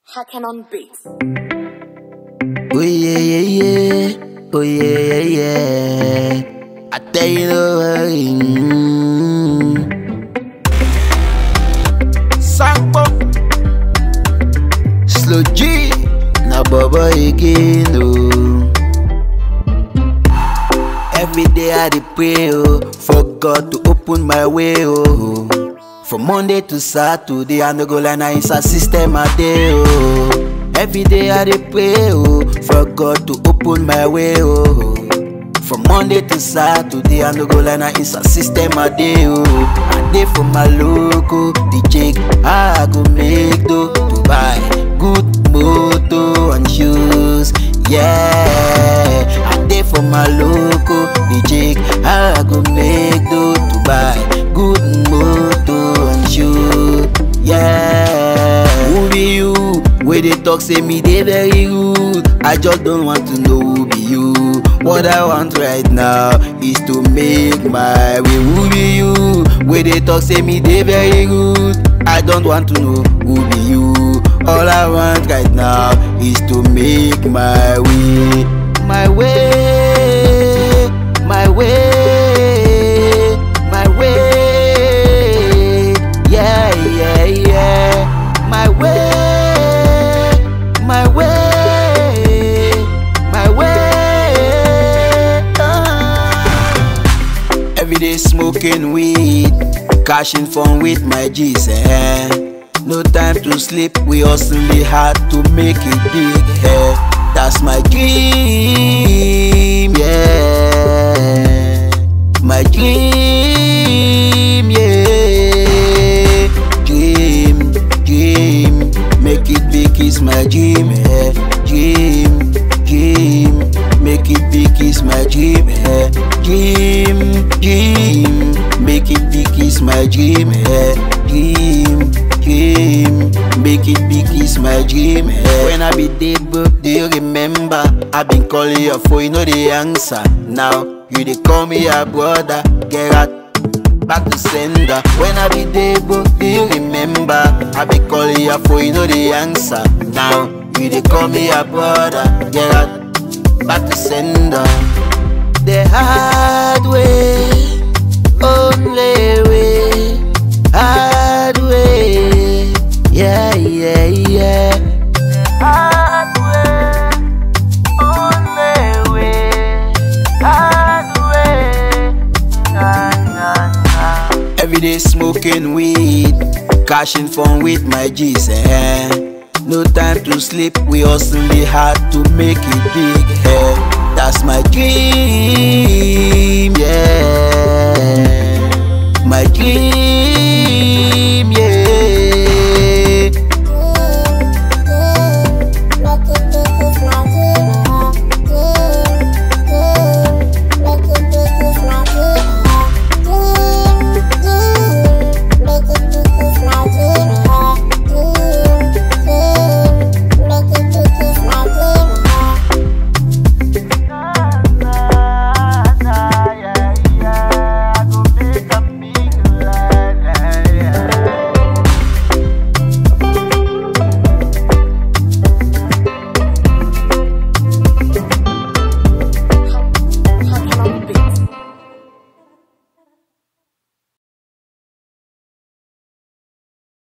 Hacking on beats. Oh yeah, yeah, yeah. Oh yeah, yeah, yeah. I tell you Sampo Slow G na Baba again, oh. Every day I dey pray, oh, for God to open my way, oh. From Monday to Saturday, I no go lie, na inside system I dey, oh. Every day I dey pray, oh, for God to open my way, oh. From Monday to Saturday, I no go lie, na inside system I dey, oh. I dey for my local, the check I go make do to buy good motor and shoes, yeah. I dey for my local, the check I go make do to buy good motor and shoes, yeah. Who be you? Where they talk say me they very good. I just don't want to know who be you. What I want right now is to make my way. Who be you? Where they talk say me they very good. I don't want to know who be you. All I want right now is to make my way. My way, my way, my way. Yeah, yeah, yeah. My way. My way, my way. Every day smoking weed, cashing fun with my G's, No time to sleep, we hustling hard to make it big, That's my dream, yeah. My dream, yeah. Dream, dream. Make it big is my dream, Dream, dream. Make it big is my dream, Dream, dream. Make it big is my dream, Dream, dream. Make it big is my dream, When I be dead, but do you remember? I been calling your phone, you know the answer. Now you dey call me a brother, get out. Back to sender. When I be there, bro, do you remember? I be calling your phone, you know the answer. Now you dey call me a brother, get out. Back to sender. The hard way, only way, hard way, yeah, yeah, yeah. The hard way, only way, hard way, Every day smoking weed, cashing fun with my G's, No time to sleep, we hustling hard to make it big, That's my dream, yeah. My dream, yeah.